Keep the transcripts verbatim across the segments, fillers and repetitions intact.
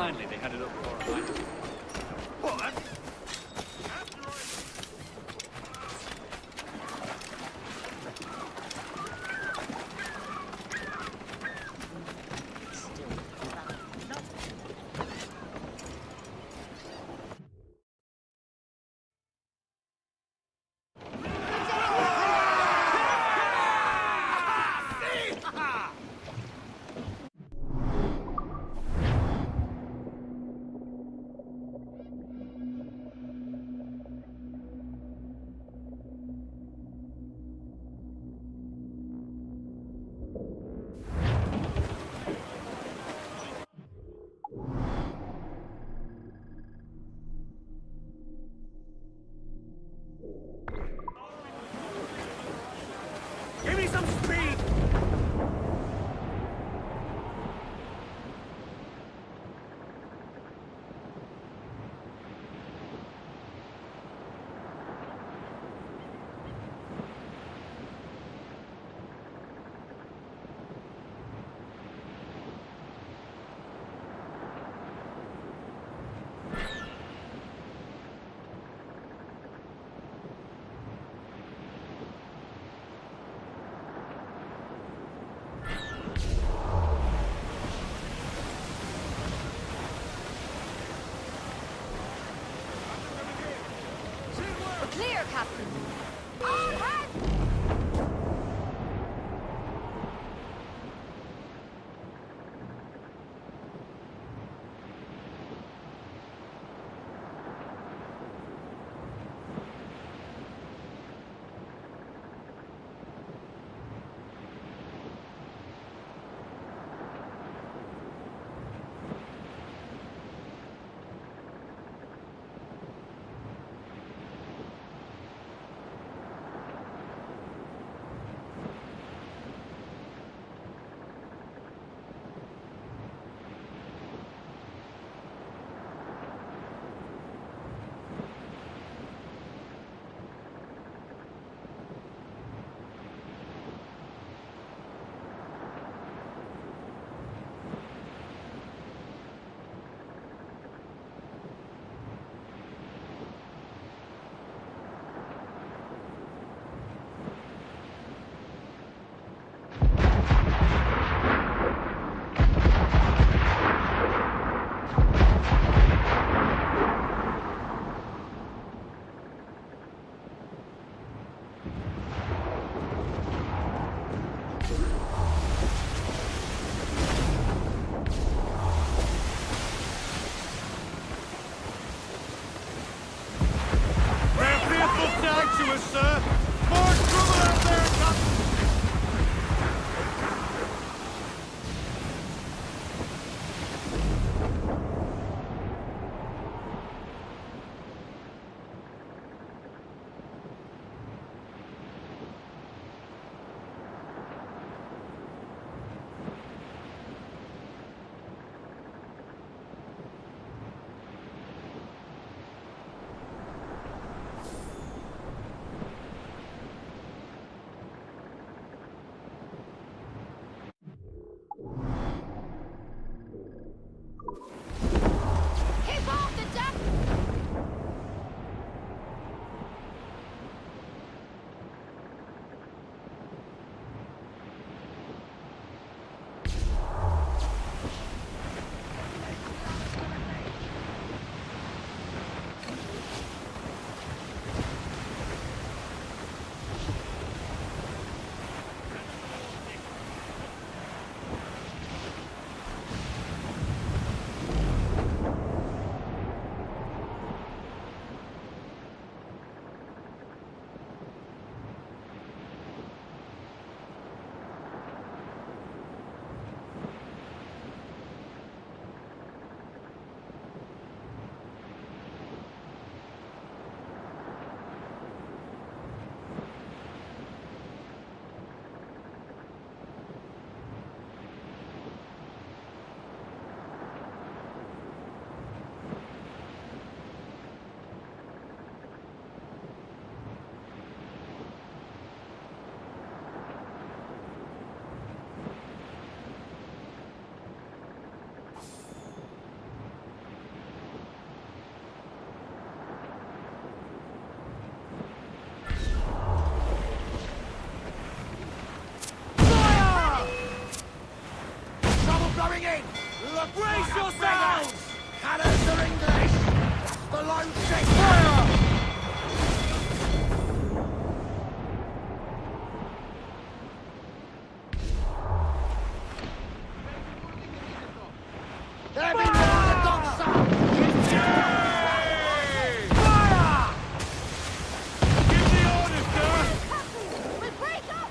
kindly they had it up for a night. What? a Brace yourselves! Cannons are English! The load check fire! Let me know the dogs up! Fire! Give the order, sir! We'll break up!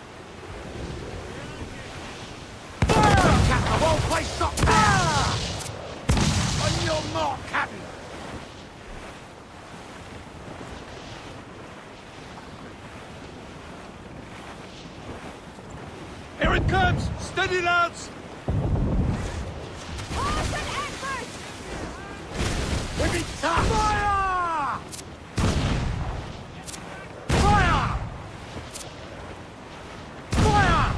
Fire! Captain, won't play stop! Fire! On your mark, Captain! Here it comes! Steady, lads! Pause and effort! We be tough! Fire! Fire! Fire!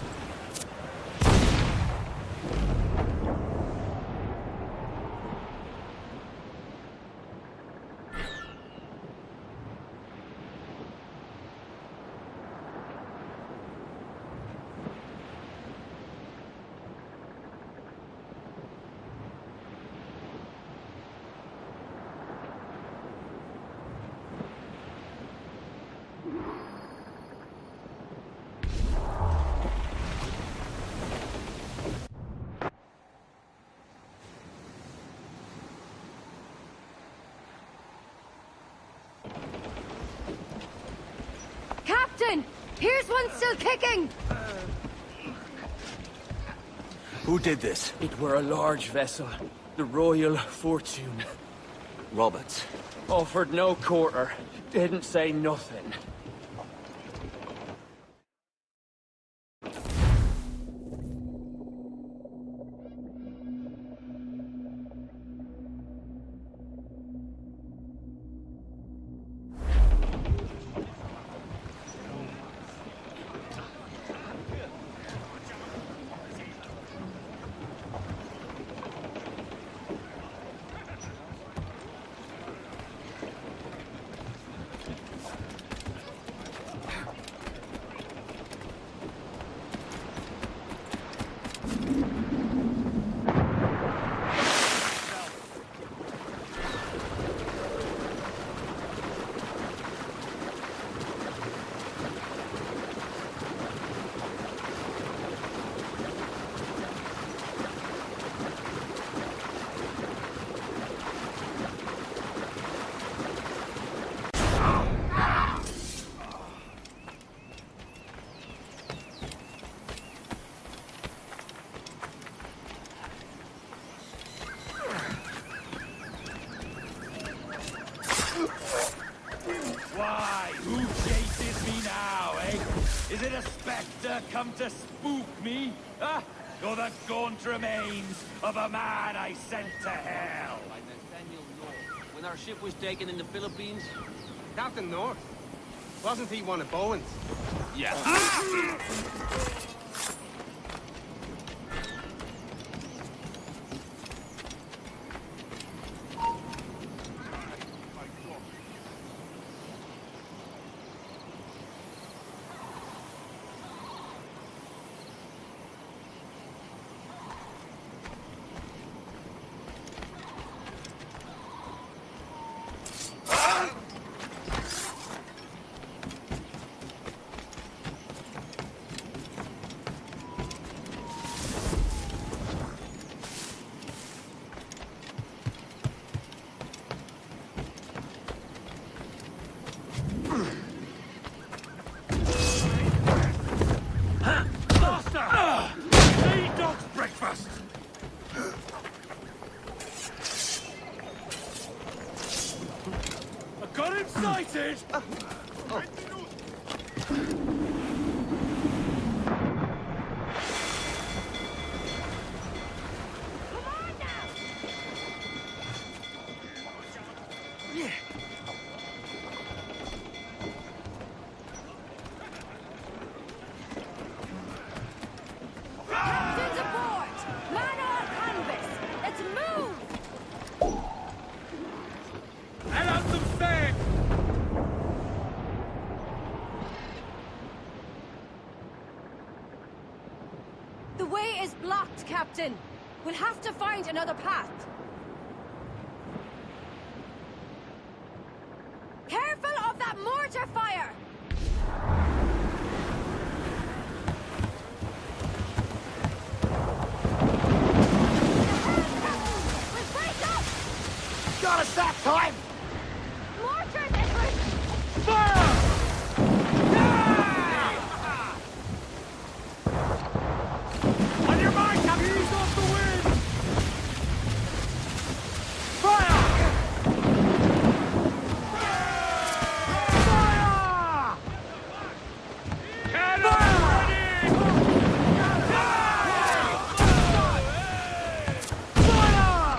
Captain! Here's one still kicking! Who did this? It were a large vessel, the Royal Fortune. Roberts. Offered no quarter, didn't say nothing. Why, who chases me now, eh? Is it a spectre come to spook me? Ah, or the gaunt remains of a man I sent to hell? By Nathaniel North. When our ship was taken in the Philippines? Captain North? Wasn't he one of Bowen's? Yeah. Sighted! Uh, oh. Captain's aboard! Man on canvas! Let's move! And out some sand! The way is blocked, Captain. We'll have to find another path. Careful of that mortar fire! We'll break up! Got us that time! Mortars, Edward! Fire! On your mark, Captain! Ease off the wind! Fire! Fire! Cannon ready! Fire!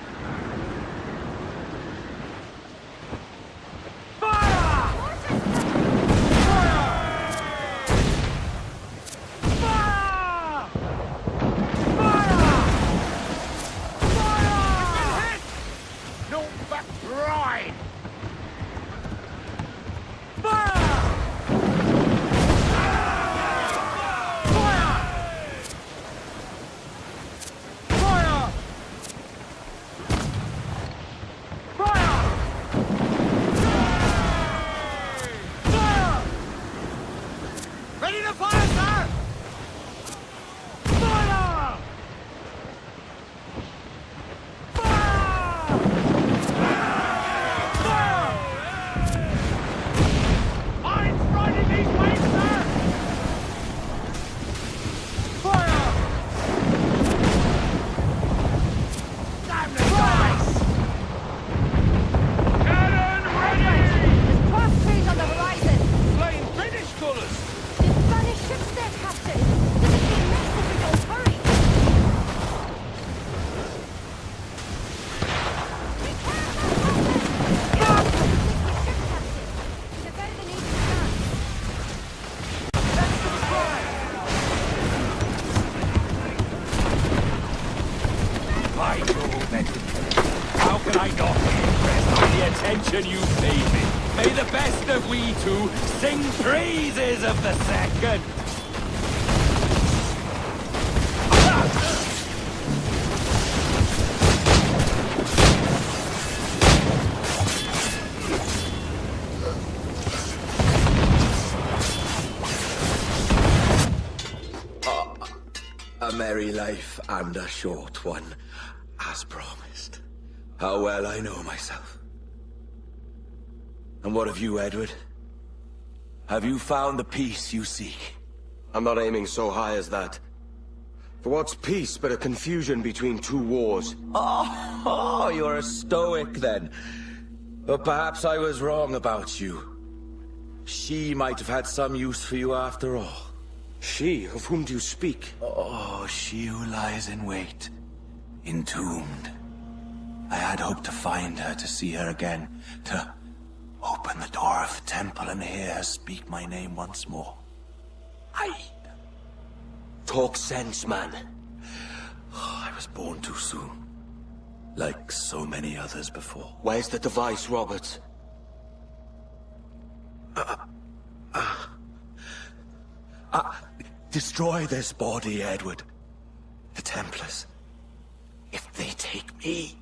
attention you paid me. May the best of we two sing praises of the second. A merry life and a short one, as promised. How well I know myself. And what of you, Edward? Have you found the peace you seek? I'm not aiming so high as that. For what's peace but a confusion between two wars? Oh, oh, you're a stoic then. But perhaps I was wrong about you. She might have had some use for you after all. She? Of whom do you speak? Oh, she who lies in wait, entombed. I had hoped to find her, to see her again, to open the door of the temple and hear her speak my name once more. I... Talk sense, man. Oh, I was born too soon. Like so many others before. Where's the device, Robert? Uh, uh, uh, destroy this body, Edward. The Templars. If they take me...